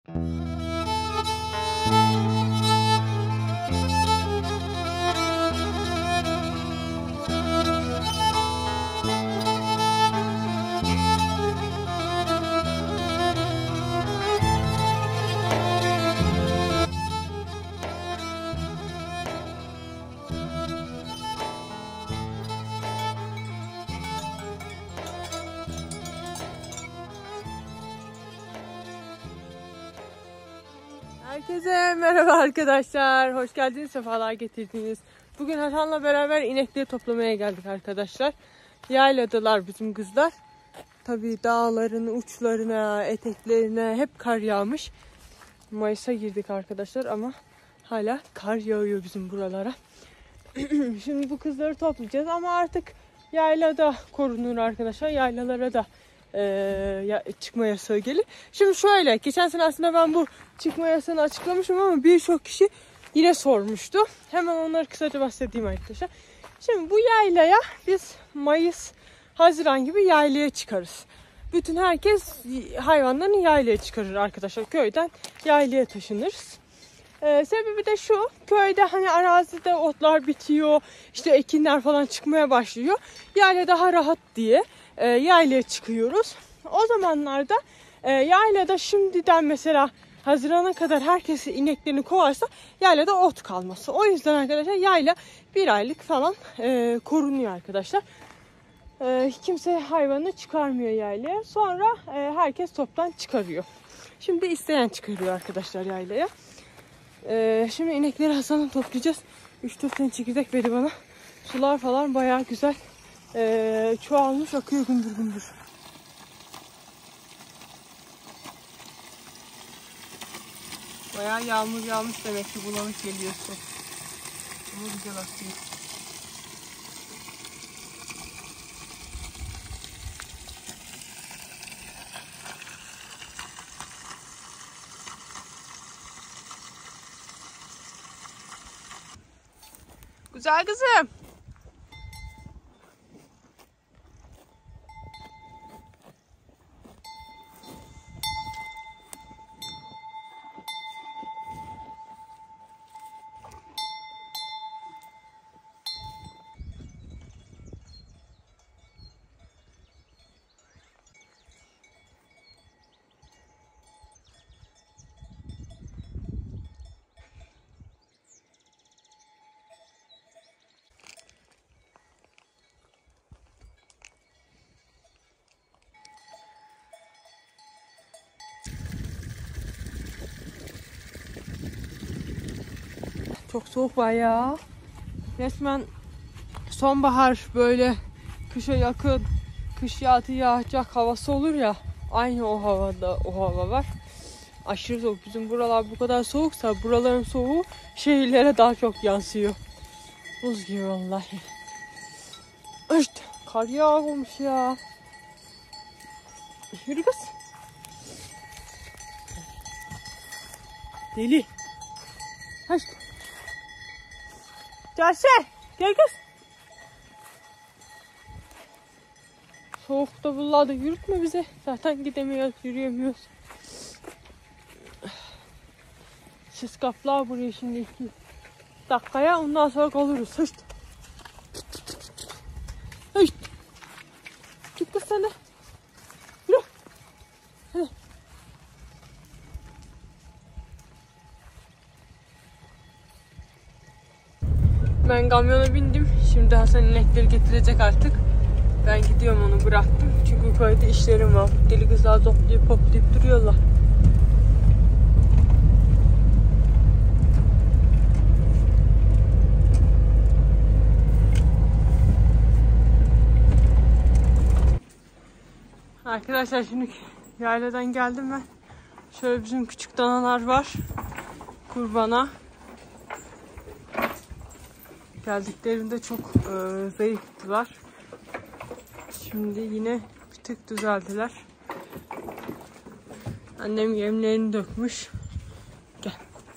Herkese merhaba arkadaşlar. Hoş geldiniz, sefalar getirdiniz. Bugün Hasan'la beraber inekleri toplamaya geldik arkadaşlar. Yayladılar bizim kızlar. Tabii dağların uçlarına, eteklerine hep kar yağmış. Mayıs'a girdik arkadaşlar ama hala kar yağıyor bizim buralara. Şimdi bu kızları toplayacağız ama artık yaylada korunur arkadaşlar. Yaylalara da çıkma yasağı gelir. Şimdi şöyle, geçen sene aslında ben bu çıkma yasağını açıklamışım ama birçok kişi yine sormuştu. Hemen onları kısaca bahsedeyim arkadaşlar. Şimdi bu yaylaya biz Mayıs, Haziran gibi yaylaya çıkarız. Bütün herkes hayvanlarını yaylaya çıkarır arkadaşlar. Köyden yaylaya taşınırız. Sebebi de şu, köyde hani arazide otlar bitiyor, işte ekinler falan çıkmaya başlıyor. Yayla daha rahat diye yaylaya çıkıyoruz. O zamanlarda yaylada şimdiden mesela Haziran'a kadar herkes ineklerini kovarsa yaylada ot kalması. O yüzden arkadaşlar yayla bir aylık falan korunuyor arkadaşlar. Kimse hayvanını çıkarmıyor yaylaya. Sonra herkes toptan çıkarıyor. Şimdi isteyen çıkarıyor arkadaşlar yaylaya. Şimdi inekleri Hasan'la toplayacağız. 3-4 tane çekirdek verdi bana. Sular falan bayağı güzel çoğalmış, akıyor gümbür gümbür. Bayağı yağmur yağmış demek ki, bulanık geliyor su. Ama güzel akıyor. Güzel kızım. Çok soğuk bayağı. Resmen sonbahar, böyle kışa yakın, kış yağacak havası olur ya. Aynı o hava var. Aşırı soğuk. Bizim buralar bu kadar soğuksa buraların soğuğu şehirlere daha çok yansıyor. Buz gibi vallahi. İşte kar yağmış ya. Yürü kız. Deli. Hadi. Gelse. Gel kız. Soğukta buralarda yürütme bize. Zaten gidemiyoruz, yürüyemiyoruz. Siz kaplar buraya şimdi 2 dakikaya, ondan sonra kalırız. Hışt. Hışt. Git kız sen de. Yürü. Hadi. Ben kamyona bindim. Şimdi Hasan inekleri getirecek artık. Ben gidiyorum, onu bıraktım. Çünkü köyde işlerim var. Deli kızlar toplayıp duruyorlar. Arkadaşlar şimdi yayladan geldim ben. Şöyle bizim küçük danalar var. Kurbana. Geldiklerinde çok zayıftılar. Şimdi yine bir tık düzeldiler. Annem yemlerini dökmüş. Gel.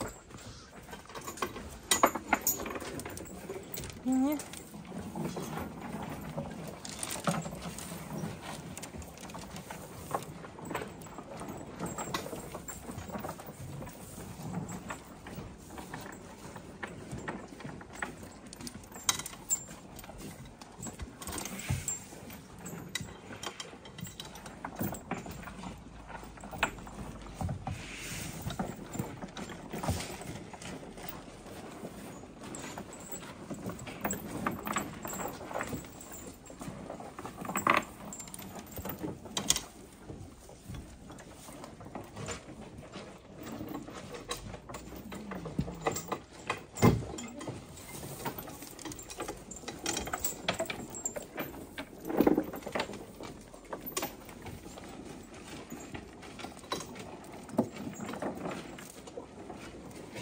Niye?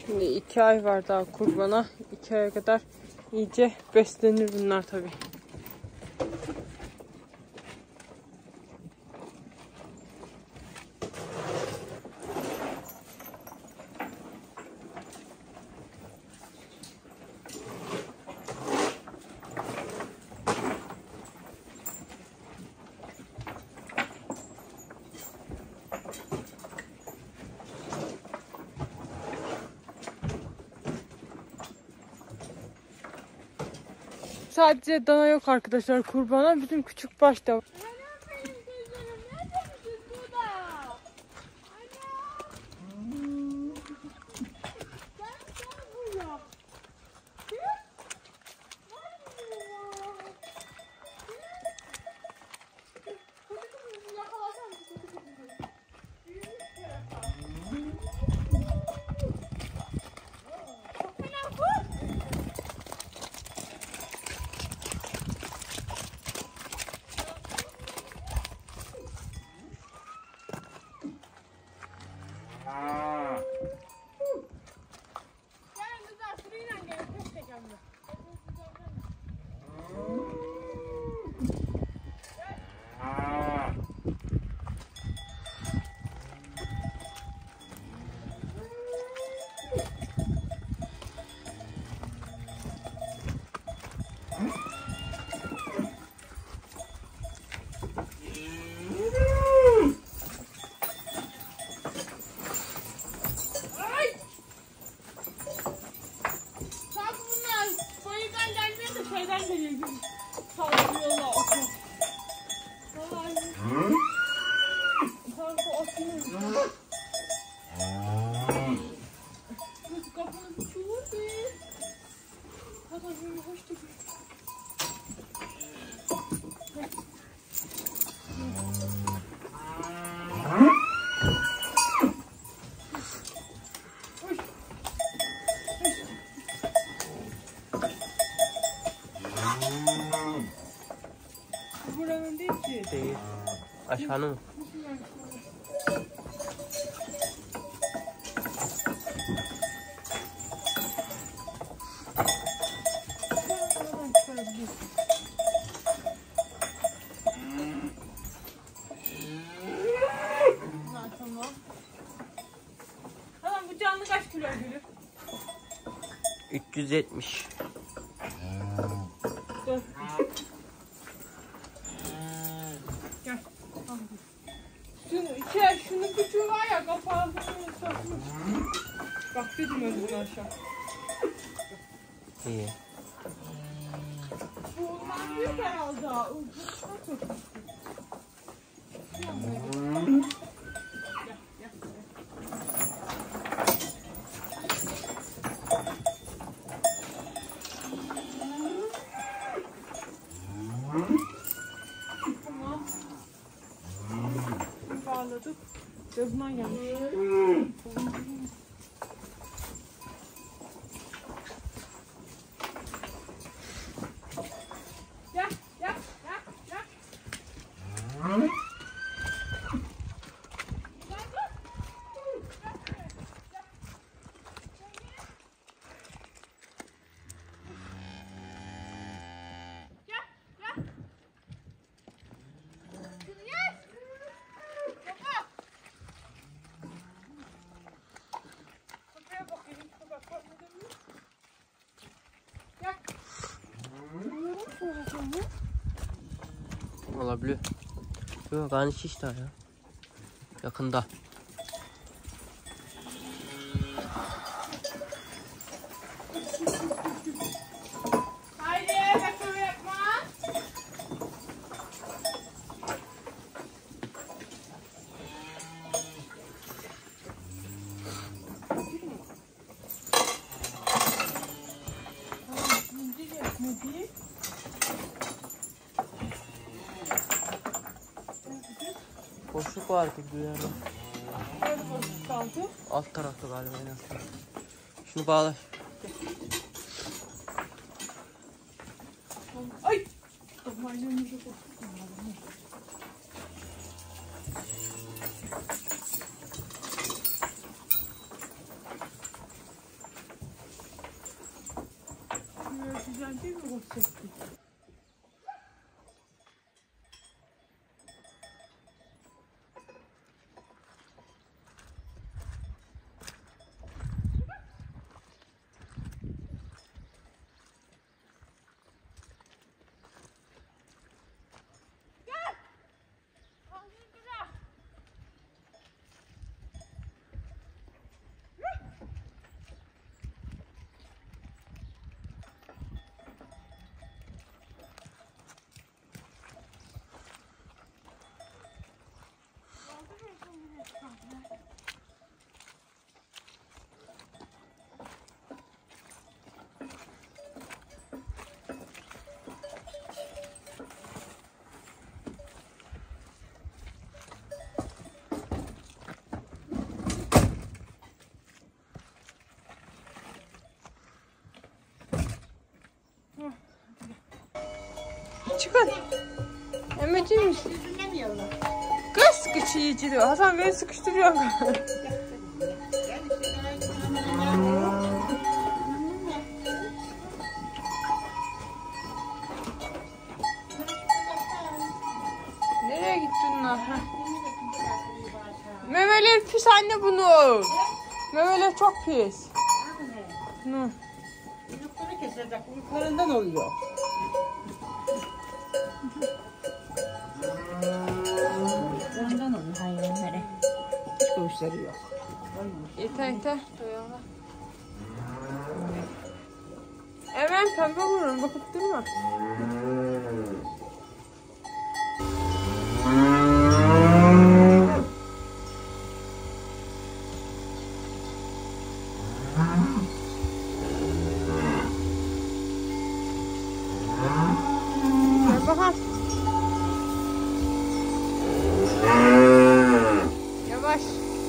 Şimdi 2 ay var daha kurbana. 2 aya kadar iyice beslenir bunlar tabii. Sadece dana yok arkadaşlar kurbana. Bizim küçük baş da var. Buranın değil ki. Değil. Aşağının. Tamam, bu canlı kaç kilo gülü? 370. Dur. Gel. Şunun küçüğü var ya, kapağını sokmuş. Bak dedim öldüğünü aşağı. İyi. Bu ondan büyük herhalde. Tamam. Bağladık. Gözünden gelmiş. Olabilir. Yok, karnı şiş daha ya. Yakında. Haydi, bekle yapma. Boşluk var gibi yani. Nerede boşluk kaldı? Alt tarafta galiba en azından. Şunu bağla. Ay! Aman yanımıza boşluk var. Çıkın. Emeciğim. Kız sıkıştırıcı diyor. Hasan beni sıkıştırıyor. Nereye gittin lan? Memeler pis anne bunu. Memeler çok pis. Hı. Uyukları kesecek. Uyuklarından oluyor. Uyuklarından oluyor hayvanlara. Hiç kuşları yok. Yeter yeter. Doyalım. Evet pembe vururum. Bakıp durma. Bakalım. Yavaş.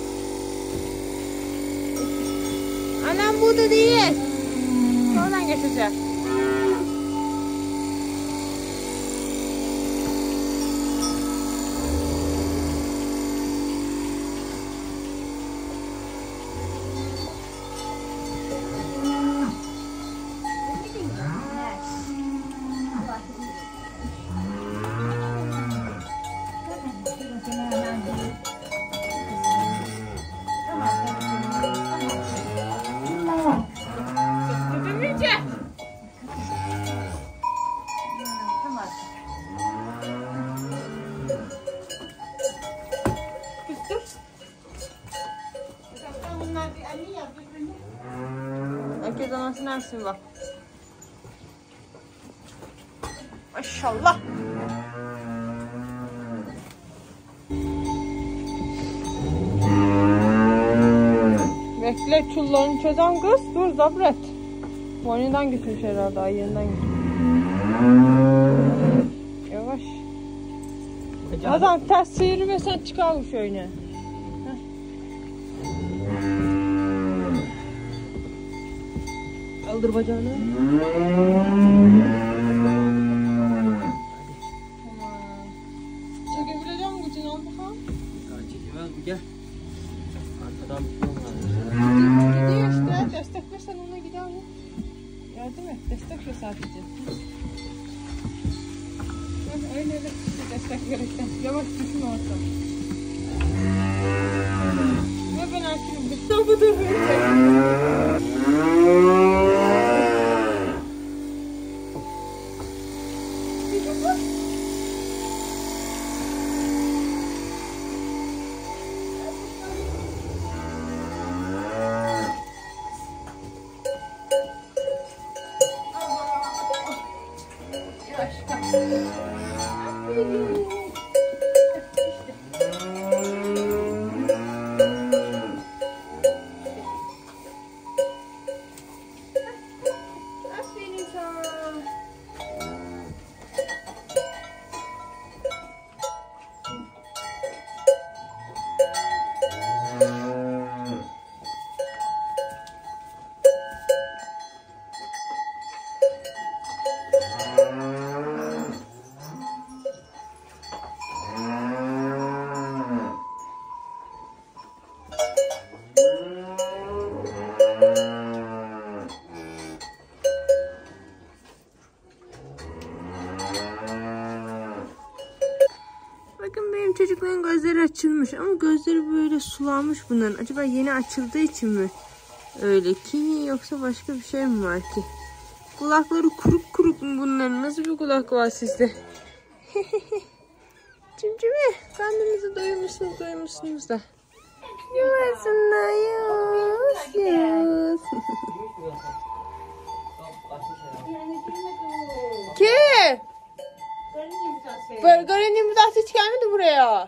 Anam burada değil. Oradan geçeceğim. Herkes anasını ersin bak. Maşallah. Bekle çullarını çözen kız. Dur zabret. Boynundan gitmiş herhalde. Ayağından gitmiş. Yavaş. Hasan ters sıyırırsan çıkarmış öyle. Kaldır bacağını. Çekebileceğim mi gücünü al bakalım? Çekemez mi? Gel. Arkadan bir şey var. Gidiyor işte. Destek versen ona gider mi? Yardım et. Destek ver sadece. Öyle öyle destek verirsen. Yavaş düşün orta. Ve ben açayım. Bir bu da böyle. uyanmış ama gözleri böyle sulanmış bunların. Acaba yeni açıldığı için mi öyle ki, yoksa başka bir şey mi var ki? Kulakları kuruk kuruk mu bunların? Nasıl bir kulak var sizde? Cimcime, karnınızı doyurmuşsunuz da. Yuvasında yuz. Kim? Garın imzası hiç gelmedi buraya.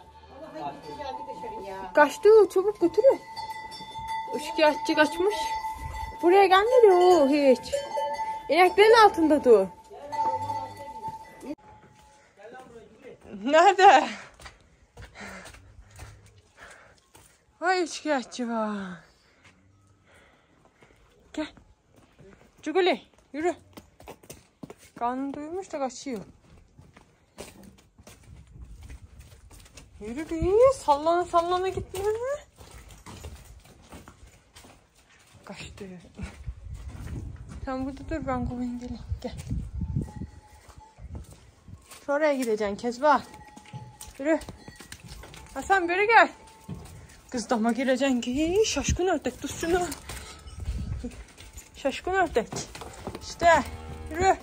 Kaçtı, çabuk götürün. Şikayetçi kaçmış. Buraya gelmedi o hiç. İneklerin altında dur. Nerede? Vay şikayetçi var. Gel. Cuguli yürü. Karnını duymuş da kaçıyor. Yürü bir, sallana sallana gitme. Kaçtı. Sen burada dur, ben kovayım gelin. Gel. Şuraya gideceksin Kezban. Yürü. Hasan beri gel. Kız dama gireceksin ki şaşkın ördek. Tut şunu. Şaşkın ördek. İşte yürü.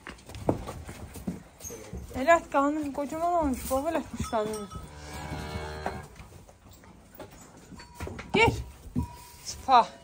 Evet, karnım kocaman olmuş. Babal etmiş karnını. Gel. Spa.